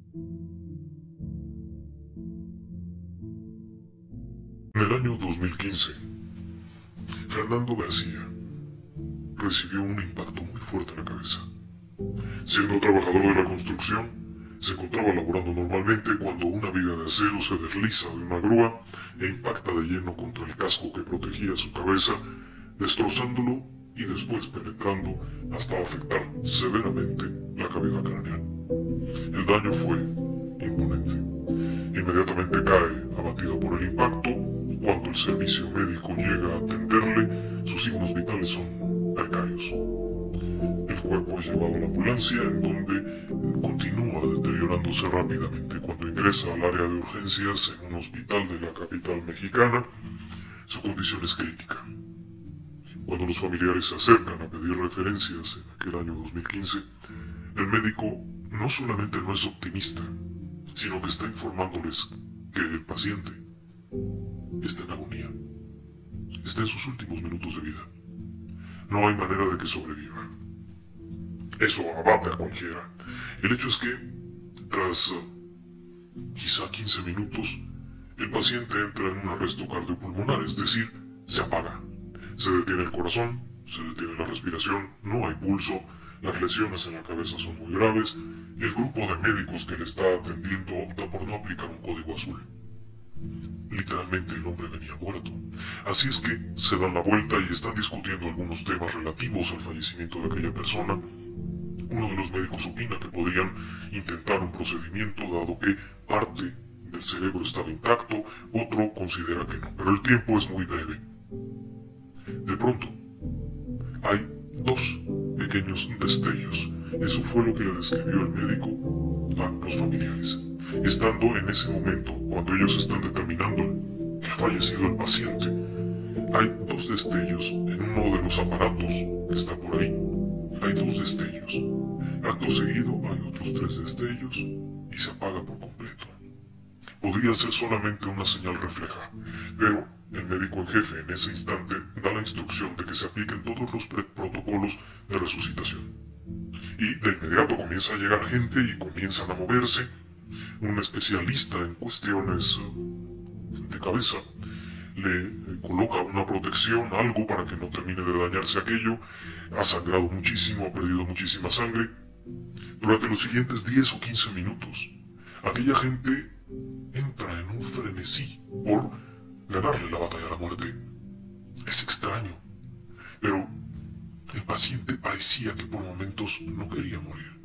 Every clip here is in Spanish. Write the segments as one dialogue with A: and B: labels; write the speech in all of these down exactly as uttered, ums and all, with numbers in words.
A: En el año dos mil quince, Fernando García recibió un impacto muy fuerte en la cabeza. Siendo trabajador de la construcción, se encontraba laborando normalmente cuando una viga de acero se desliza de una grúa e impacta de lleno contra el casco que protegía su cabeza, destrozándolo y después penetrando hasta afectar severamente la cavidad craneal. El daño fue imponente. Inmediatamente cae abatido por el impacto. Cuando el servicio médico llega a atenderle, sus signos vitales son precarios. El cuerpo es llevado a la ambulancia, en donde continúa deteriorándose rápidamente. Cuando ingresa al área de urgencias en un hospital de la capital mexicana, su condición es crítica. Cuando los familiares se acercan a pedir referencias en aquel año dos mil quince, el médico no solamente no es optimista, sino que está informándoles que el paciente está en agonía, está en sus últimos minutos de vida. No hay manera de que sobreviva. Eso abate a cualquiera. El hecho es que, tras uh, quizá quince minutos, el paciente entra en un arresto cardiopulmonar, es decir, se apaga. Se detiene el corazón, se detiene la respiración, no hay pulso, las lesiones en la cabeza son muy graves. El grupo de médicos que le está atendiendo opta por no aplicar un código azul. Literalmente el hombre venía muerto. Así es que se dan la vuelta y están discutiendo algunos temas relativos al fallecimiento de aquella persona. Uno de los médicos opina que podrían intentar un procedimiento dado que parte del cerebro estaba intacto, otro considera que no, pero el tiempo es muy breve. De pronto, hay dos pequeños destellos. Eso fue lo que le describió el médico a los familiares. Estando en ese momento, cuando ellos están determinando que ha fallecido el paciente, hay dos destellos en uno de los aparatos que está por ahí. Hay dos destellos. Acto seguido hay otros tres destellos y se apaga por completo. Podría ser solamente una señal refleja, pero el médico en jefe en ese instante da la instrucción de que se apliquen todos los protocolos de resucitación. Y de inmediato comienza a llegar gente y comienzan a moverse. Un especialista en cuestiones de cabeza le coloca una protección, algo para que no termine de dañarse aquello. Ha sangrado muchísimo, ha perdido muchísima sangre. Durante los siguientes diez o quince minutos, aquella gente entra en un frenesí por ganarle la batalla a la muerte. Es extraño, pero el paciente parecía que por momentos no quería morir.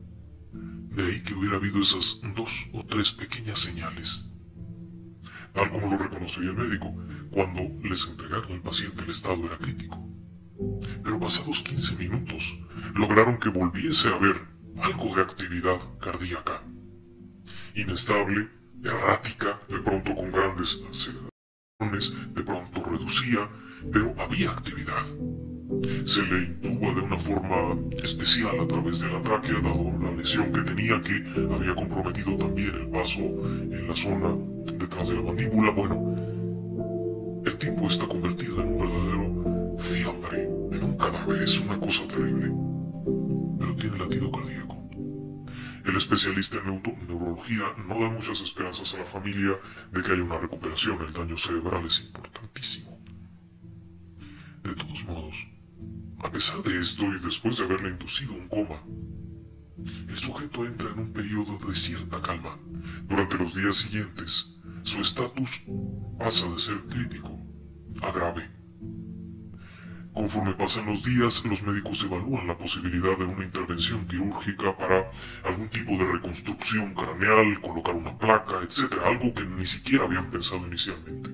A: De ahí que hubiera habido esas dos o tres pequeñas señales. Tal como lo reconocería el médico, cuando les entregaron al paciente el estado era crítico. Pero pasados quince minutos, lograron que volviese a haber algo de actividad cardíaca. Inestable, errática, de pronto con grandes aceleraciones, de pronto reducía, pero había actividad. Se le intuba de una forma especial a través de la tráquea, dado la lesión que tenía, que había comprometido también el paso en la zona detrás de la mandíbula. Bueno, el tipo está convertido en un verdadero fiambre, en un cadáver. Es una cosa terrible, pero tiene latido cardíaco. El especialista en neuro neurología no da muchas esperanzas a la familia de que haya una recuperación. El daño cerebral es importantísimo. De todos modos, a pesar de esto y después de haberle inducido un coma, el sujeto entra en un periodo de cierta calma. Durante los días siguientes, su estatus pasa de ser crítico a grave. Conforme pasan los días, los médicos evalúan la posibilidad de una intervención quirúrgica para algún tipo de reconstrucción craneal, colocar una placa, etcétera, algo que ni siquiera habían pensado inicialmente.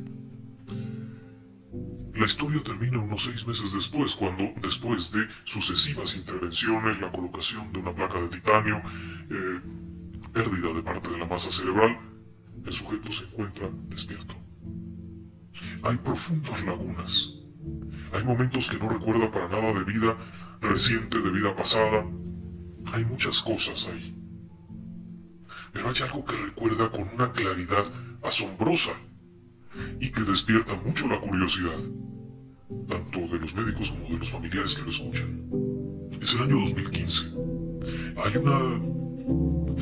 A: La historia termina unos seis meses después, cuando, después de sucesivas intervenciones, la colocación de una placa de titanio, eh, pérdida de parte de la masa cerebral, el sujeto se encuentra despierto. Hay profundas lagunas. Hay momentos que no recuerda para nada de vida reciente, de vida pasada. Hay muchas cosas ahí. Pero hay algo que recuerda con una claridad asombrosa y que despierta mucho la curiosidad, tanto de los médicos como de los familiares que lo escuchan. Es el año dos mil quince. Hay una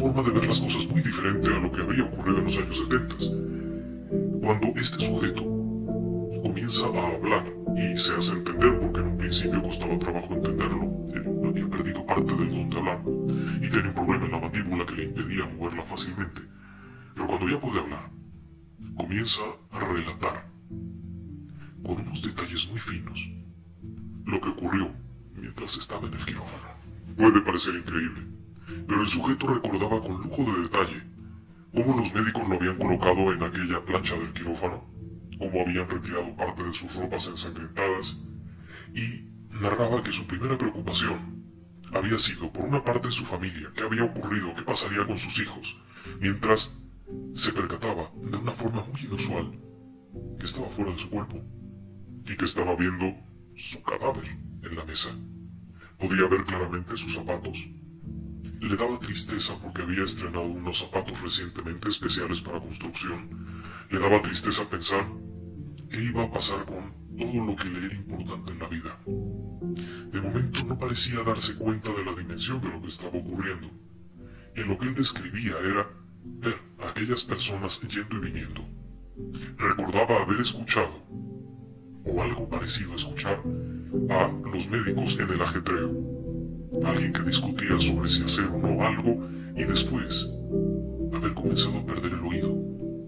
A: forma de ver las cosas muy diferente a lo que había ocurrido en los años setenta. Cuando este sujeto comienza a hablar y se hace entender, porque en un principio costaba trabajo entenderlo, él había perdido parte del don de hablar y tenía un problema en la mandíbula que le impedía moverla fácilmente. Pero cuando ya puede hablar, comienza a relatar, con unos detalles muy finos, lo que ocurrió mientras estaba en el quirófano. Puede parecer increíble, pero el sujeto recordaba con lujo de detalle cómo los médicos lo habían colocado en aquella plancha del quirófano, cómo habían retirado parte de sus ropas ensangrentadas, y narraba que su primera preocupación había sido, por una parte, su familia, qué había ocurrido, qué pasaría con sus hijos, mientras se percataba, de una forma muy inusual, que estaba fuera de su cuerpo y que estaba viendo su cadáver en la mesa. Podía ver claramente sus zapatos. Le daba tristeza porque había estrenado unos zapatos recientemente especiales para construcción. Le daba tristeza pensar qué iba a pasar con todo lo que le era importante en la vida. De momento no parecía darse cuenta de la dimensión de lo que estaba ocurriendo. En lo que él describía era ver a aquellas personas yendo y viniendo. Recordaba haber escuchado, o algo parecido a escuchar, a los médicos en el ajetreo. Alguien que discutía sobre si hacer o no algo y después haber comenzado a perder el oído.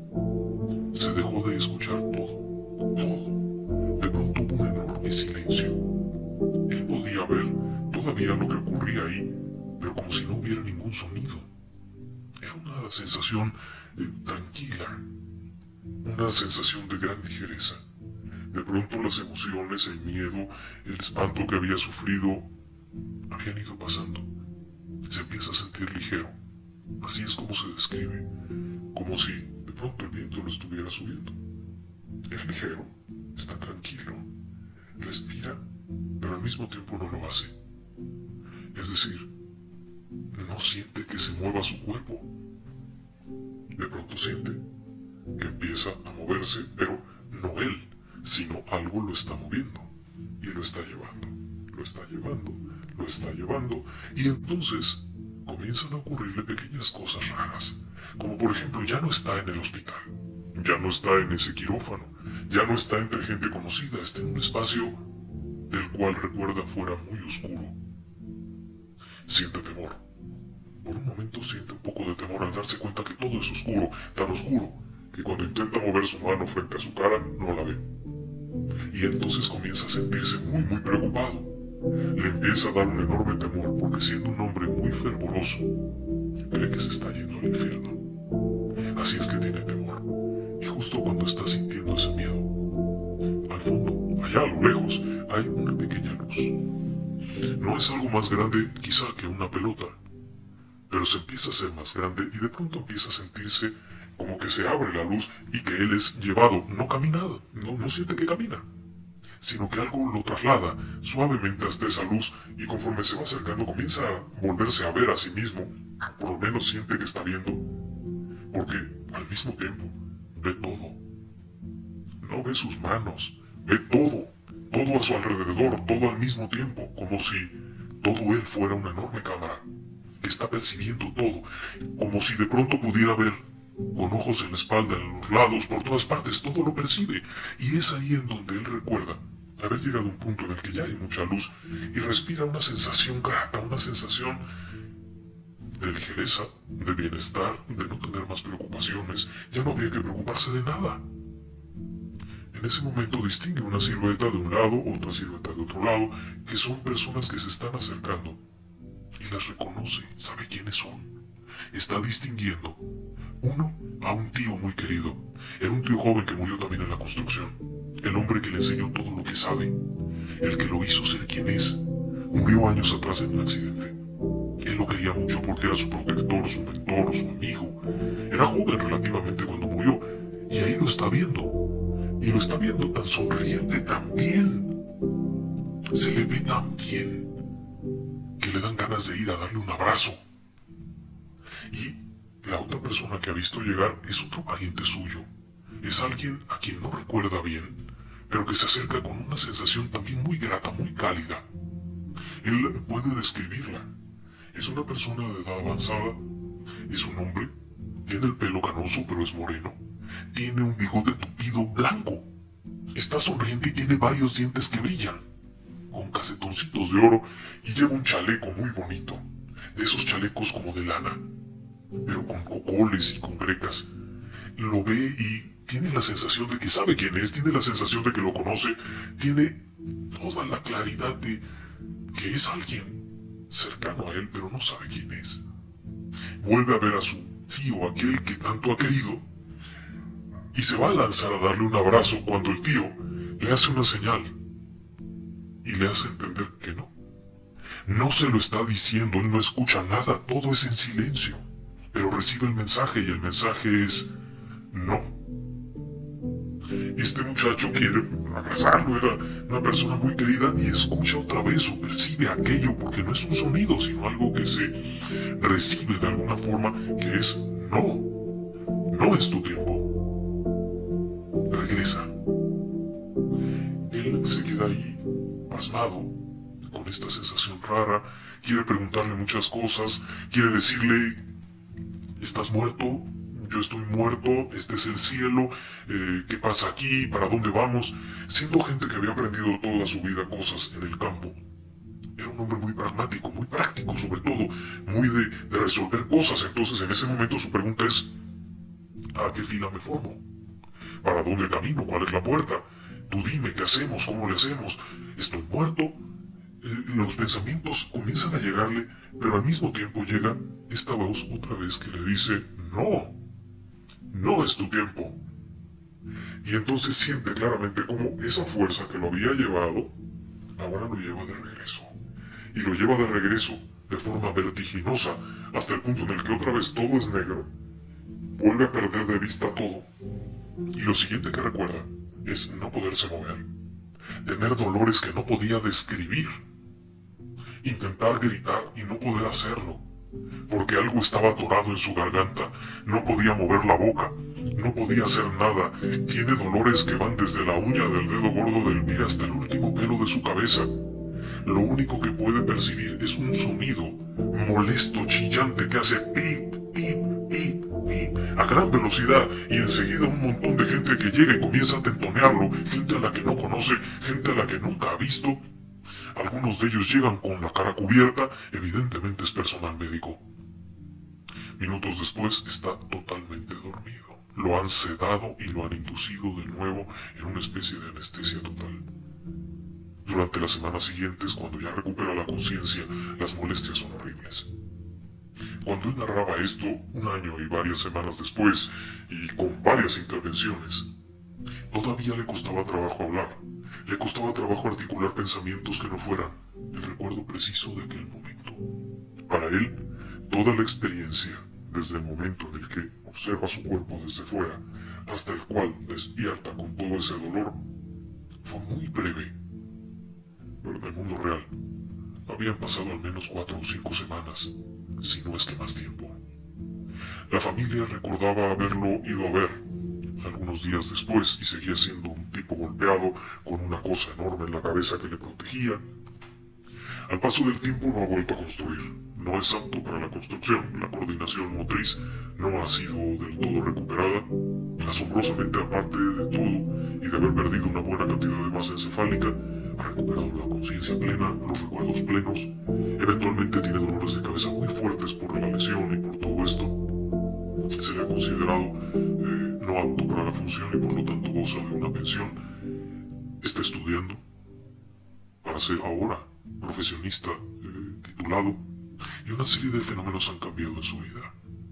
A: Se dejó de escuchar todo, todo. De pronto hubo un enorme silencio. Él podía ver todavía lo que ocurría ahí, pero como si no hubiera ningún sonido. Era una sensación eh, tranquila, una sensación de gran ligereza. De pronto las emociones, el miedo, el espanto que había sufrido habían ido pasando. Se empieza a sentir ligero. Así es como se describe, como si de pronto el viento lo estuviera subiendo. Es ligero, está tranquilo, respira, pero al mismo tiempo no lo hace. Es decir, no siente que se mueva su cuerpo. De pronto siente que empieza a moverse, pero no él, sino algo lo está moviendo y lo está llevando, lo está llevando, lo está llevando, y entonces comienzan a ocurrirle pequeñas cosas raras, como por ejemplo ya no está en el hospital, ya no está en ese quirófano, ya no está entre gente conocida, está en un espacio del cual recuerda fuera muy oscuro. Siente temor. Por un momento siente un poco de temor al darse cuenta que todo es oscuro, tan oscuro, que cuando intenta mover su mano frente a su cara, no la ve. Y entonces comienza a sentirse muy, muy preocupado. Le empieza a dar un enorme temor porque, siendo un hombre muy fervoroso, cree que se está yendo al infierno. Así es que tiene temor. Y justo cuando está sintiendo ese miedo, al fondo, allá a lo lejos, hay una pequeña luz. No es algo más grande quizá que una pelota, pero se empieza a hacer más grande y de pronto empieza a sentirse como que se abre la luz y que él es llevado, no camina, no, no siente que camina, sino que algo lo traslada suavemente hasta esa luz, y conforme se va acercando comienza a volverse a ver a sí mismo, por lo menos siente que está viendo, porque al mismo tiempo ve todo. No ve sus manos, ve todo, todo a su alrededor, todo al mismo tiempo, como si todo él fuera una enorme cámara que está percibiendo todo, como si de pronto pudiera ver con ojos en la espalda, en los lados, por todas partes, todo lo percibe. Y es ahí en donde él recuerda haber llegado a un punto en el que ya hay mucha luz y respira una sensación grata, una sensación de ligereza, de bienestar, de no tener más preocupaciones. Ya no había que preocuparse de nada. En ese momento distingue una silueta de un lado, otra silueta de otro lado, que son personas que se están acercando. Y las reconoce, sabe quiénes son. Está distinguiendo, uno, a un tío muy querido. Era un tío joven que murió también en la construcción. El hombre que le enseñó todo lo que sabe. El que lo hizo ser quien es. Murió años atrás en un accidente. Él lo quería mucho porque era su protector, su mentor, su amigo. Era joven relativamente cuando murió. Y ahí lo está viendo. Y lo está viendo tan sonriente, tan bien. Se le ve tan bien que le dan ganas de ir a darle un abrazo. Y la otra persona que ha visto llegar es otro pariente suyo. Es alguien a quien no recuerda bien, pero que se acerca con una sensación también muy grata, muy cálida. Él puede describirla. Es una persona de edad avanzada, Es un hombre, tiene el pelo canoso pero es moreno, tiene un bigote tupido blanco, está sonriente y tiene varios dientes que brillan, con casetoncitos de oro, y lleva un chaleco muy bonito, de esos chalecos como de lana, pero con cocoles y con grecas. Lo ve y tiene la sensación de que sabe quién es, tiene la sensación de que lo conoce, tiene toda la claridad de que es alguien cercano a él, pero no sabe quién es. Vuelve a ver a su tío, aquel que tanto ha querido, y se va a lanzar a darle un abrazo cuando el tío le hace una señal y le hace entender que no. No se lo está diciendo, él no escucha nada, todo es en silencio, pero recibe el mensaje y el mensaje es no. Este muchacho quiere abrazarlo, era una persona muy querida y escucha otra vez o percibe aquello porque no es un sonido, sino algo que se recibe de alguna forma, que es no, no es tu tiempo. Regresa. Él se queda ahí pasmado, con esta sensación rara, quiere preguntarle muchas cosas, quiere decirle, ¿estás muerto? Yo estoy muerto, este es el cielo, eh, ¿qué pasa aquí? ¿Para dónde vamos? Siendo gente que había aprendido toda su vida cosas en el campo. Era un hombre muy pragmático, muy práctico sobre todo, muy de, de resolver cosas. Entonces en ese momento su pregunta es, ¿a qué fila me formo? ¿Para dónde camino? ¿Cuál es la puerta? Tú dime, ¿qué hacemos? ¿Cómo le hacemos? ¿Estoy muerto? Eh, los pensamientos comienzan a llegarle, pero al mismo tiempo llega esta voz otra vez que le dice, no, no es tu tiempo. Y entonces siente claramente cómo esa fuerza que lo había llevado, ahora lo lleva de regreso. Y lo lleva de regreso de forma vertiginosa, hasta el punto en el que otra vez todo es negro, vuelve a perder de vista todo. Y lo siguiente que recuerda es no poderse mover, tener dolores que no podía describir, intentar gritar y no poder hacerlo, porque algo estaba atorado en su garganta, no podía mover la boca, no podía hacer nada, tiene dolores que van desde la uña del dedo gordo del pie hasta el último pelo de su cabeza. Lo único que puede percibir es un sonido molesto, chillante, que hace pip, pip, pip, pip, a gran velocidad, y enseguida un montón de gente que llega y comienza a tentonearlo, gente a la que no conoce, gente a la que nunca ha visto. Algunos de ellos llegan con la cara cubierta, evidentemente es personal médico. Minutos después está totalmente dormido. Lo han sedado y lo han inducido de nuevo en una especie de anestesia total. Durante las semanas siguientes, cuando ya recupera la conciencia, las molestias son horribles. Cuando él narraba esto, un año y varias semanas después, y con varias intervenciones, todavía le costaba trabajo hablar, le costaba trabajo articular pensamientos que no fueran el recuerdo preciso de aquel momento. Para él, toda la experiencia, desde el momento en el que observa su cuerpo desde fuera, hasta el cual despierta con todo ese dolor, fue muy breve. Pero en el mundo real, habían pasado al menos cuatro o cinco semanas, si no es que más tiempo. La familia recordaba haberlo ido a ver algunos días después y seguía siendo un tipo golpeado con una cosa enorme en la cabeza que le protegía. Al paso del tiempo no ha vuelto a construir, no es apto para la construcción, la coordinación motriz no ha sido del todo recuperada, asombrosamente aparte de todo y de haber perdido una buena cantidad de masa encefálica, ha recuperado la conciencia plena, los recuerdos plenos, eventualmente tiene dolores de cabeza muy fuertes por la lesión y por todo esto. Se le ha considerado eh, no apto para la función y por lo tanto goza de una pensión. Está estudiando para ser ahora profesionista eh, titulado, y una serie de fenómenos han cambiado en su vida.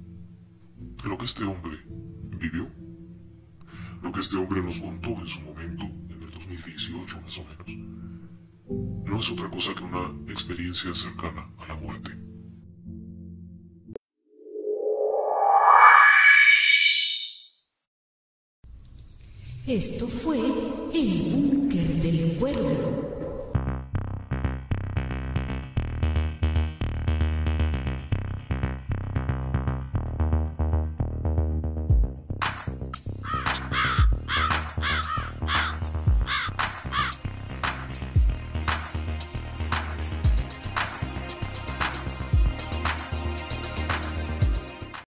A: Lo que este hombre vivió, lo que este hombre nos contó en su momento, en el dos mil dieciocho más o menos, no es otra cosa que una experiencia cercana a la muerte.
B: Esto fue El Búnker del Cuervo.